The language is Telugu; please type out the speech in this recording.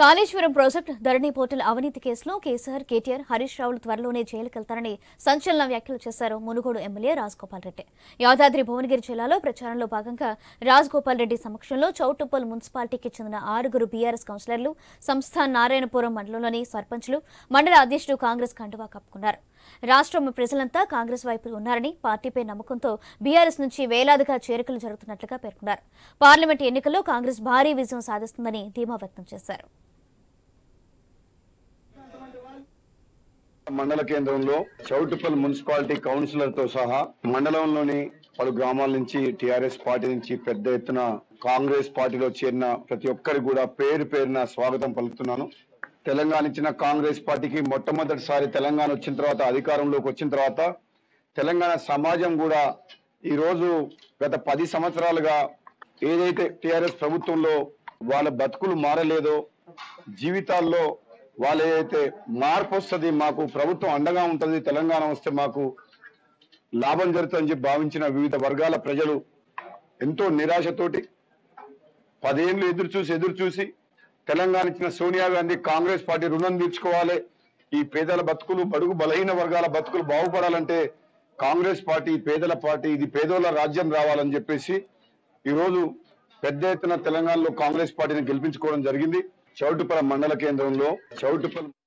కాళేశ్వరం ప్రాజెక్టు ధరణి పోర్టల్ అవినీతి కేసులో కేసీఆర్, కేటీఆర్, హరీష్ రావులు త్వరలోనే జైలుకెళ్తారని సంచలన వ్యాఖ్యలు చేశారు మునుగోడు ఎమ్మెల్యే రాజగోపాల్ రెడ్డి. యాదాద్రి భువనగిరి జిల్లాలో ప్రచారంలో భాగంగా రాజగోపాల్ రెడ్డి సమక్షంలో చౌటుప్పల్ మున్సిపాలిటీకి చెందిన 6 బీఆర్ఎస్ కౌన్సిలర్లు, సంస్థాన్ నారాయణపురం మండలంలోని సర్పంచ్లు, మండల అధ్యక్షుడు కాంగ్రెస్ కండువా కప్పుకున్నారు. రాష్ట్రం ప్రజలంతా కాంగ్రెస్ వైపు ఉన్నారని, పార్టీపై నమ్మకంతో బీఆర్ఎస్ నుంచి వేలాదిగా చేరికలు జరుగుతున్నట్లుగా పేర్కొన్నారు. పార్లమెంట్ ఎన్నికల్లో కాంగ్రెస్ భారీ విజయం సాధిస్తుందని ధీమా వ్యక్తం చేశారు. మండల కేంద్రంలో చౌటుప్పల్ మున్సిపాలిటీ కౌన్సిలర్తో సహా మండలంలోని పలు గ్రామాల నుంచి టీఆర్ఎస్ పార్టీ నుంచి పెద్ద ఎత్తున కాంగ్రెస్ పార్టీలో చేరిన ప్రతి ఒక్కరికి కూడా పేరు పేరున స్వాగతం పలుకుతున్నాను. తెలంగాణ ఇచ్చిన కాంగ్రెస్ పార్టీకి మొట్టమొదటిసారి తెలంగాణ వచ్చిన తర్వాత, అధికారంలోకి వచ్చిన తర్వాత తెలంగాణ సమాజం కూడా ఈరోజు గత 10 సంవత్సరాలుగా ఏదైతే టీఆర్ఎస్ ప్రభుత్వంలో వాళ్ళ బతుకులు మారలేదో, జీవితాల్లో వాళ్ళు ఏదైతే మార్పు వస్తుంది, మాకు ప్రభుత్వం అండగా ఉంటుంది, తెలంగాణ వస్తే మాకు లాభం జరుగుతుందని చెప్పి భావించిన వివిధ వర్గాల ప్రజలు ఎంతో నిరాశతోటి 10 ఏళ్ళు ఎదురు చూసి తెలంగాణ ఇచ్చిన సోనియా గాంధీ కాంగ్రెస్ పార్టీ రుణం తీర్చుకోవాలి, ఈ పేదల బతుకులు, బడుగు బలహీన వర్గాల బతుకులు బాగుపడాలంటే కాంగ్రెస్ పార్టీ పేదల పార్టీ, ఇది పేదోళ్ళ రాజ్యం రావాలని చెప్పేసి ఈరోజు పెద్ద ఎత్తున తెలంగాణలో కాంగ్రెస్ పార్టీని గెలిపించుకోవడం జరిగింది. చౌటుప్పల్ మండల కేంద్రంలో